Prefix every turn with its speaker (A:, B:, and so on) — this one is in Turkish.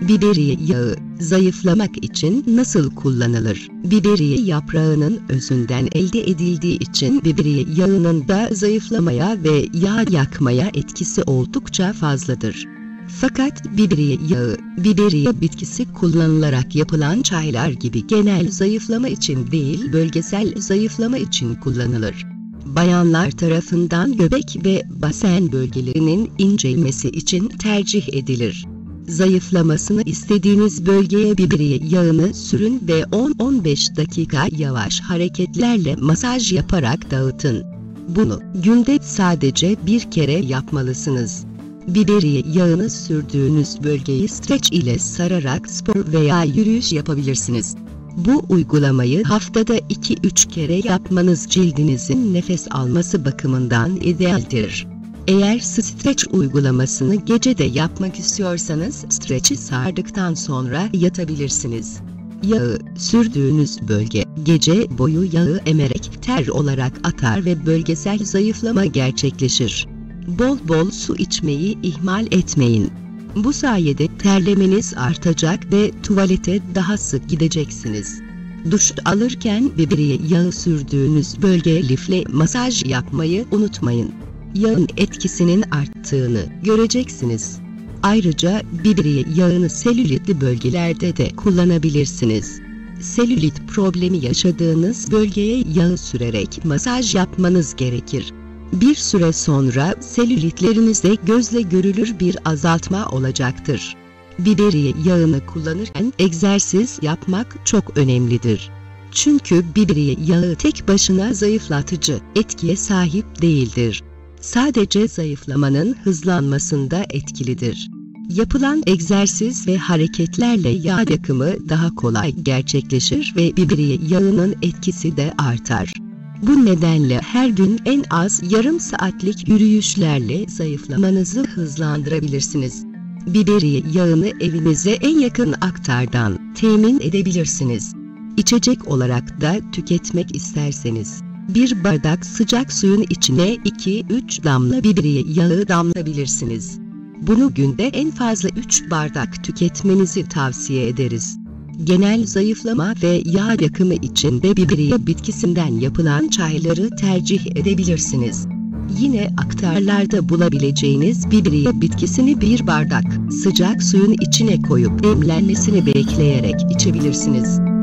A: Biberiye yağı, zayıflamak için nasıl kullanılır? Biberiye yaprağının özünden elde edildiği için biberiye yağının da zayıflamaya ve yağ yakmaya etkisi oldukça fazladır. Fakat biberiye yağı, biberiye bitkisi kullanılarak yapılan çaylar gibi genel zayıflama için değil, bölgesel zayıflama için kullanılır. Bayanlar tarafından göbek ve basen bölgelerinin incelmesi için tercih edilir. Zayıflamasını istediğiniz bölgeye biberiye yağını sürün ve 10-15 dakika yavaş hareketlerle masaj yaparak dağıtın. Bunu günde sadece bir kere yapmalısınız. Biberiye yağını sürdüğünüz bölgeyi streç ile sararak spor veya yürüyüş yapabilirsiniz. Bu uygulamayı haftada 2-3 kere yapmanız cildinizin nefes alması bakımından idealdir. Eğer streç uygulamasını gece de yapmak istiyorsanız streçi sardıktan sonra yatabilirsiniz. Yağı sürdüğünüz bölge gece boyu yağı emerek ter olarak atar ve bölgesel zayıflama gerçekleşir. Bol bol su içmeyi ihmal etmeyin. Bu sayede terlemeniz artacak ve tuvalete daha sık gideceksiniz. Duş alırken biberiye yağı sürdüğünüz bölgeye lifle masaj yapmayı unutmayın. Yağın etkisinin arttığını göreceksiniz. Ayrıca biberiye yağını selülitli bölgelerde de kullanabilirsiniz. Selülit problemi yaşadığınız bölgeye yağı sürerek masaj yapmanız gerekir. Bir süre sonra selülitlerinizde gözle görülür bir azaltma olacaktır. Biberiye yağını kullanırken egzersiz yapmak çok önemlidir. Çünkü biberiye yağı tek başına zayıflatıcı etkiye sahip değildir. Sadece zayıflamanın hızlanmasında etkilidir. Yapılan egzersiz ve hareketlerle yağ yakımı daha kolay gerçekleşir ve biberiye yağının etkisi de artar. Bu nedenle her gün en az yarım saatlik yürüyüşlerle zayıflamanızı hızlandırabilirsiniz. Biberiye yağını evinize en yakın aktardan temin edebilirsiniz. İçecek olarak da tüketmek isterseniz, bir bardak sıcak suyun içine 2-3 damla biberiye yağı damlatabilirsiniz. Bunu günde en fazla 3 bardak tüketmenizi tavsiye ederiz. Genel zayıflama ve yağ yakımı için de biberiye bitkisinden yapılan çayları tercih edebilirsiniz. Yine aktarlarda bulabileceğiniz biberiye bitkisini bir bardak sıcak suyun içine koyup demlenmesini bekleyerek içebilirsiniz.